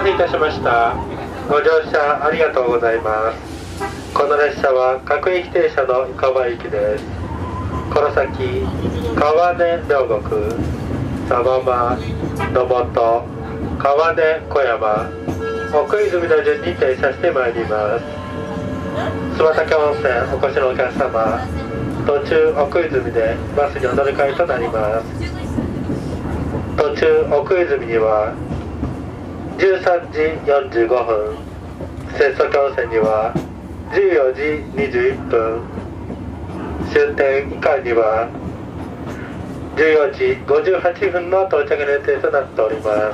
せいたしました。ご乗車ありがとうございます。この列車は各駅停車の生場行きです。この先、川根両国、狭間、野本、川根小山、奥泉の順に停車してまいります。妻竹温泉お越しのお客様、途中奥泉でバスにお乗り換えとなります。途中奥泉には13時45分、接続温泉には14時21分、終点以下には14時58分の到着予定となっております。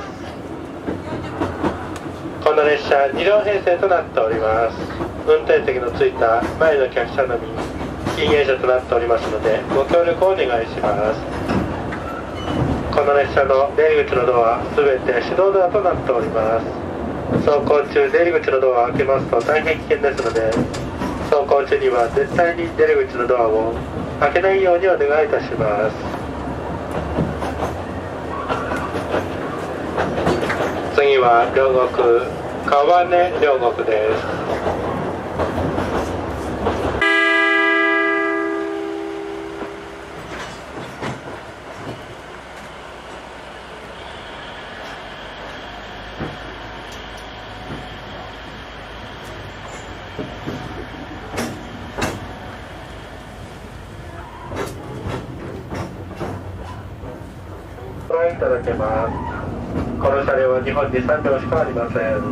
この列車2両編成となっております。運転席のついた前の客車のみ禁煙車となっておりますので、ご協力をお願いします。この列車の出入り口のドアすべて手動ドアとなっております。走行中出入り口のドアを開けますと大変危険ですので、走行中には絶対に出入り口のドアを開けないようにお願いいたします。次は両国、川根両国です。ご覧いただけます。この車両は日本に3両しかありません。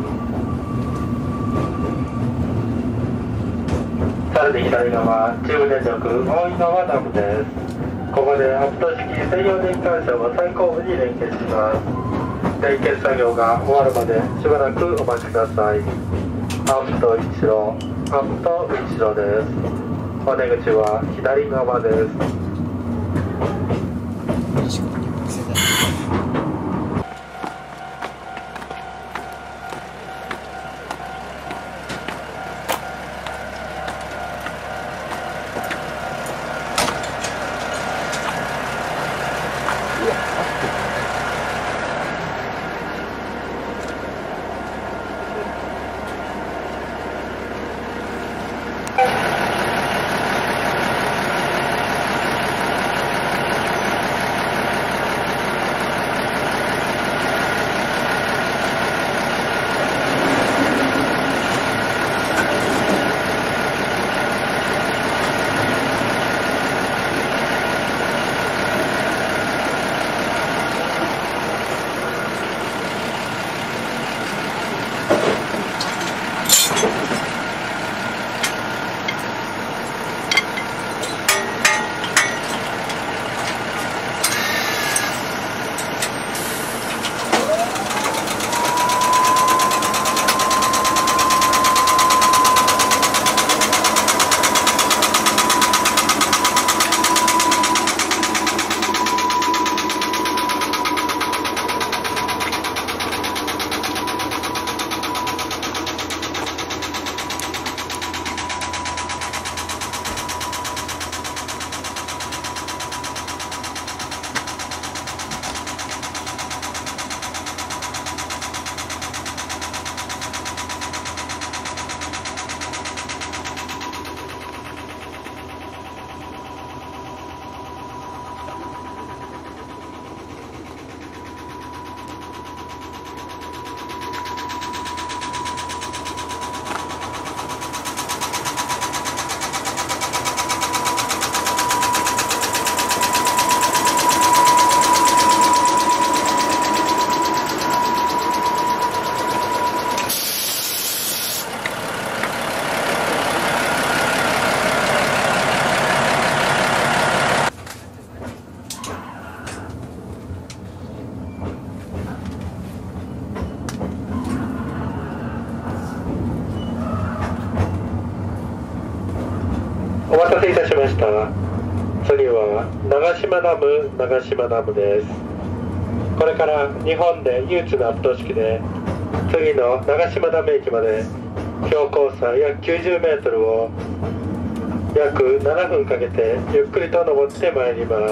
さらに左側、中部電力大井川ダムです。ここでアップ式専用電気管車を最後部に連結します。連結作業が終わるまでしばらくお待ちください。アップと一路、アップと一路です。お出口は左側です。お待たせいたしました。次は長島ダムです。これから日本で唯一のアップ式で、次の長島ダム駅まで標高差約90メートルを約7分かけてゆっくりと登ってまいります。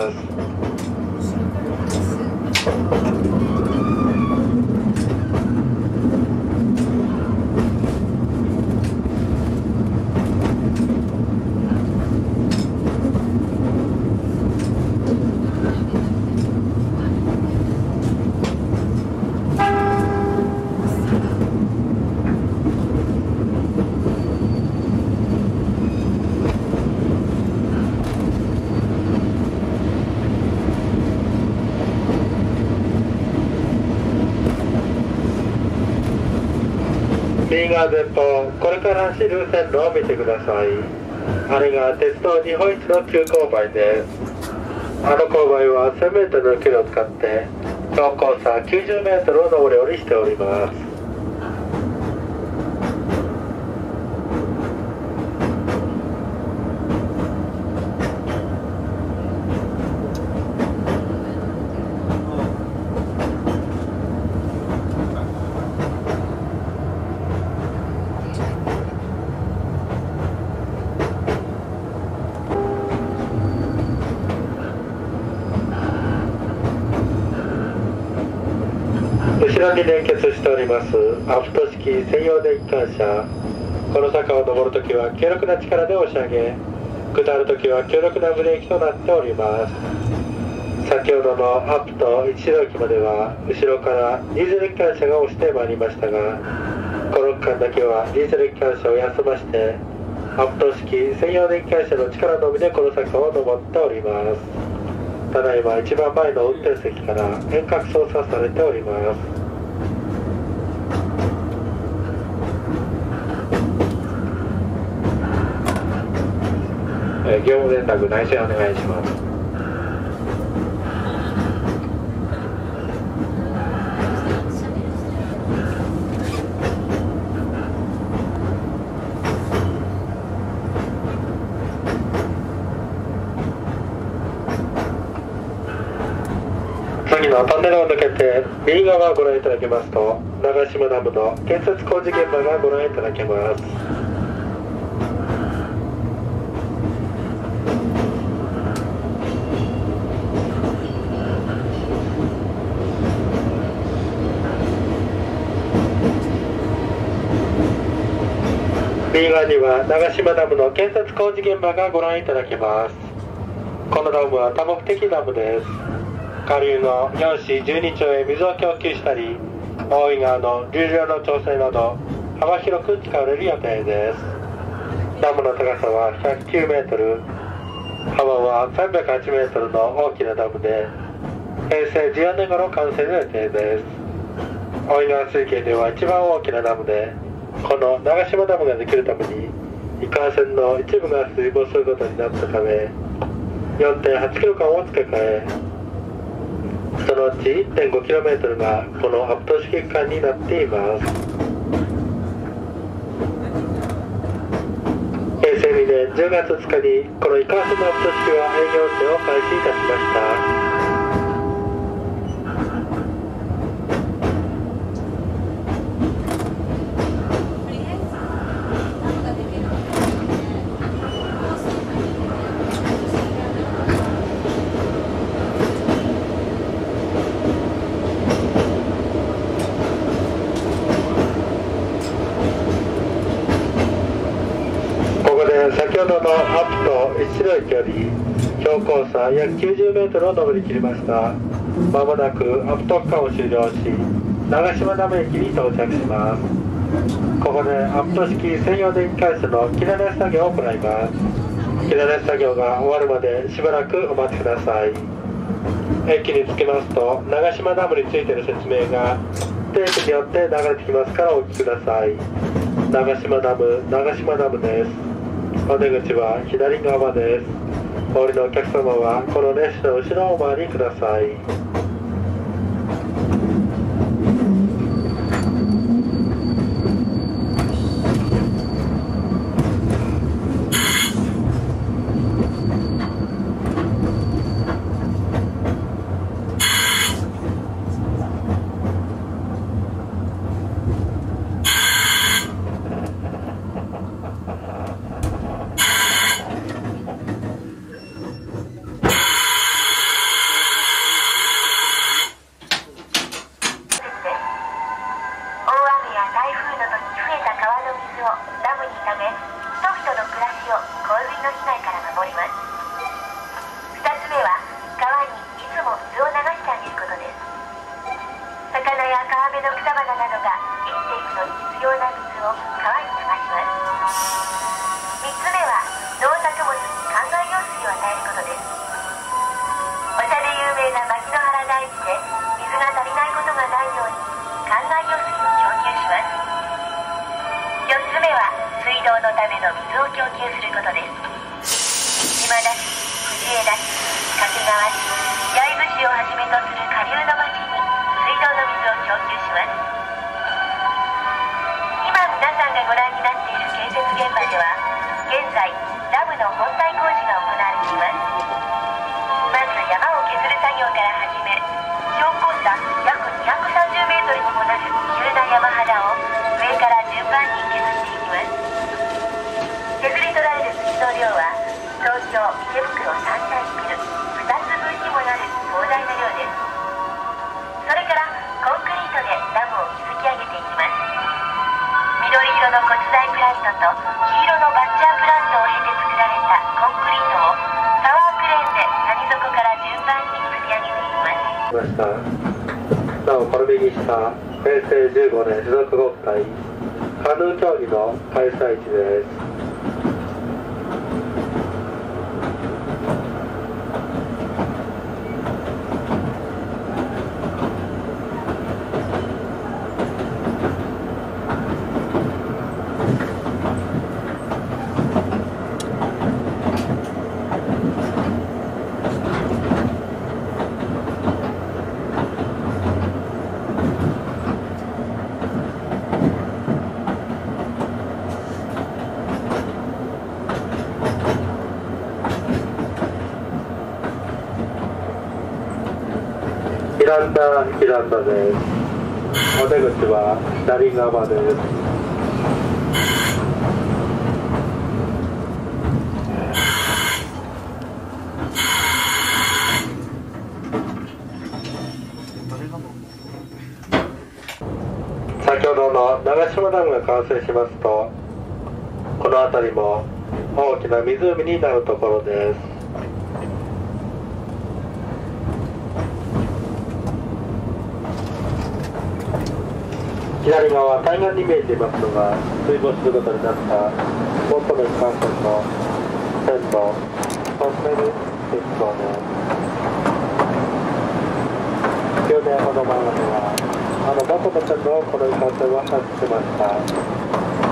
右側前方、これから走る線路を見てください。あれが鉄道日本一の急勾配です。あの勾配は 1000m の距離を使って標高差 90m を上り下りしております。後ろに連結しておりますアプト式専用電気機関車、この坂を登るときは強力な力で押し上げ、下るときは強力なブレーキとなっております。先ほどのアップと一路駅までは後ろからディーゼル機関車が押してまいりましたが、この区間だけはディーゼル機関車を休ましてアップト式専用電気機関車の力のみでこの坂を登っております。ただいま一番前の運転席から遠隔操作されております。業務電卓内線お願いします。次のトンネルを抜けて右側をご覧いただけますと、長島ダムの建設工事現場がご覧いただけます。右側には長島ダムの建設工事現場がご覧いただけます。このダムは多目的ダムです。下流の4市12町へ水を供給したり、大井川の流量の調整など幅広く使われる予定です。ダムの高さは109メートル、幅は308メートルの大きなダムで、平成14年頃完成の予定です。大井川水系では一番大きなダムで、この長島ダムができるために井川線の一部が水没することになったため 4.8 キロ間を付け替え、そのうち 1.5km がこのアプト式区間になっています。平成2年10月2日にこの井川線のアプト式は営業運転を開始いたしました。先ほどのアップと一路駅より標高差約90メートルを登り切りました。まもなくアップと区間を終了し、長島ダム駅に到着します。ここでアップト式専用電気機関車の切られ作業を行います。切られ作業が終わるまでしばらくお待ちください。駅に着きますと長島ダムについての説明がテープによって流れてきますからお聞きください。長島ダム、長島ダムです。お出口は左側です。お降りのお客様はこの列車の後ろをお回りください。 のための水を供給することです。島田市、藤枝市、掛川市、八重洲市をはじめとする下流の町に水道の水を供給します。今皆さんがご覧になっている建設現場では現在ダムの本体工事が行われています。まず山を削る作業から始め、標高差約230メートルにもなる急な山肌を上から順番に削っていきます。削り取られる土の量は東京池袋サンシャインビル2つ分にもなる膨大な量です。それからコンクリートでダムを築き上げていきます。緑色の骨材プラントと黄色のバッチャープラントを経て作られたコンクリートをタワークレーンで谷底から順番に吊り上げていきます。 なおこれ右下、平成15年持続国体カヌー競技の開催地です。イランダです。お出口は左側です。先ほどの長島ダムが完成しますと、この辺りも大きな湖になるところです。左側、対岸に見えていますのが水没することになった元の幹線の線路トンネル鉄道です。9年ほど前までは元の線路をこの幹線は走ってました。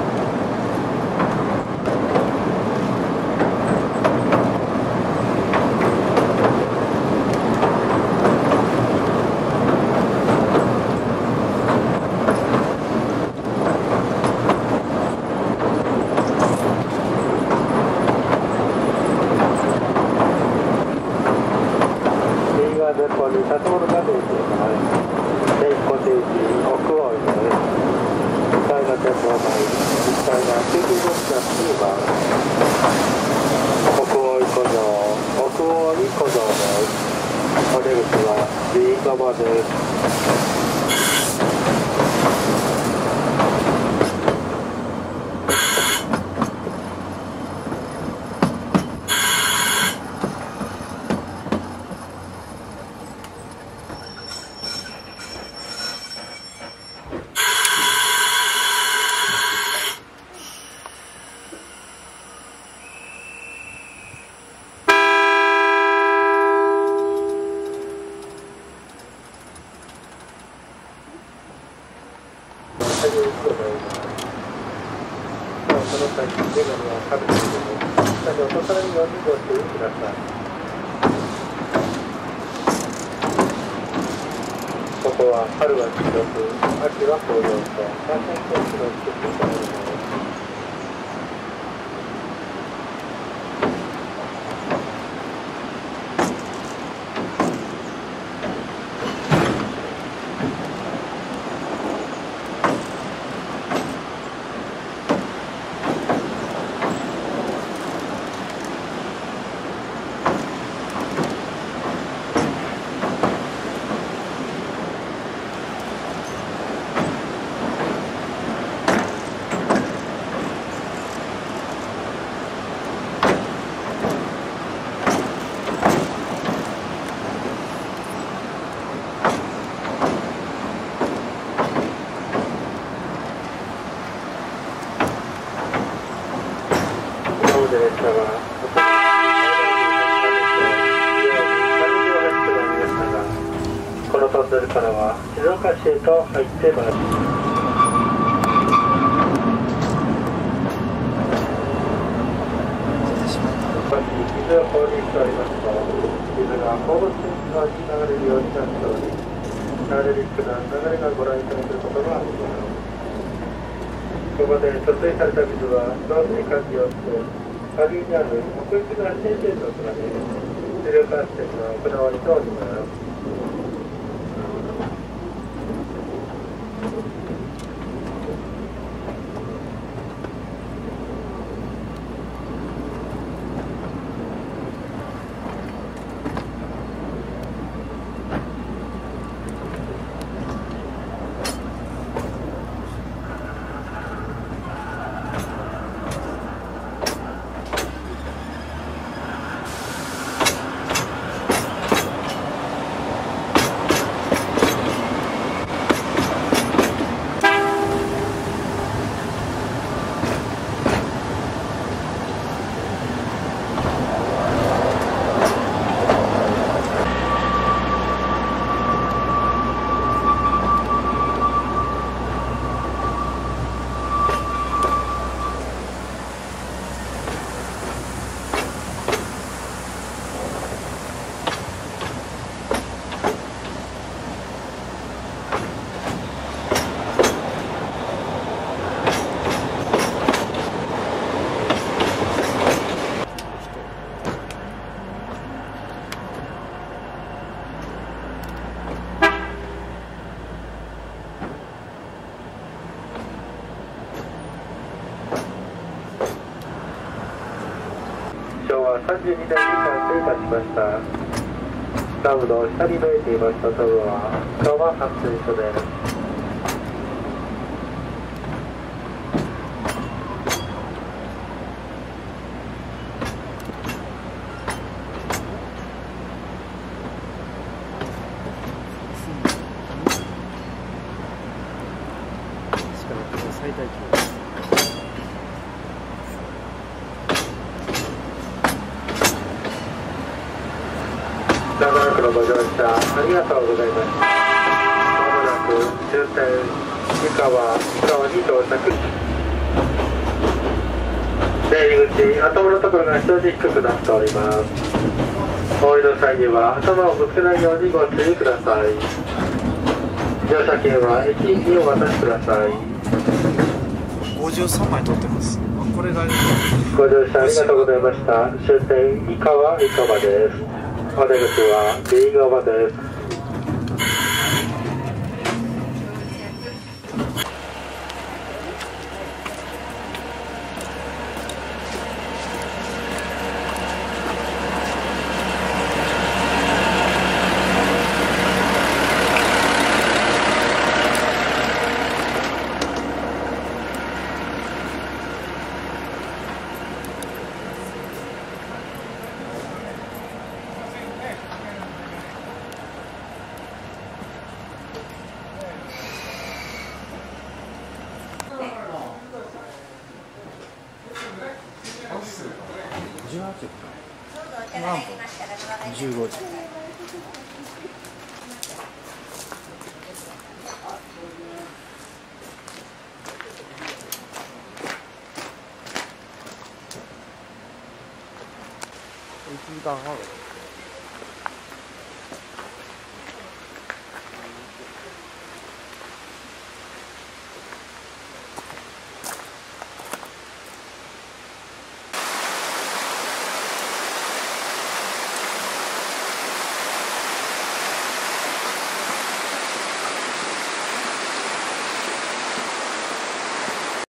前方に建物が出ています。電光停止、奥大井です。1階が展望台、1階が救急物資が2番。奥大井古城、奥大井古城です。お出口は右側です。その際、メガネはかぶっているので、下に落とさないようにご注意ください。ここは春は黄色く、秋は紅葉と、大変景色の美しいところです。このトンネルからは静岡市へと入ってまいります。 を放流しておりますと、水が放物線側に流れるようになっており、ダイナミックな流れがご覧いただけることがあります。ここで貯水された水は導水管によって下流にある特別な新鮮度となり、水力発電が行われております。昭和32年に完成いたしました。ダムの下に見えていましたダムは川発電所です。 最大規模です。 長らくのご乗車ありがとうございます。まもなく終点三河に到着。出入り口、頭のところが非常に低くなっております。お降りの際には頭をぶつけないようにご注意ください。乗車券は駅員にお渡しください。 53枚取ってます。これがご乗車ありがとうございました。終点三河です。お出口は右側です。 何分？15時。1時間半。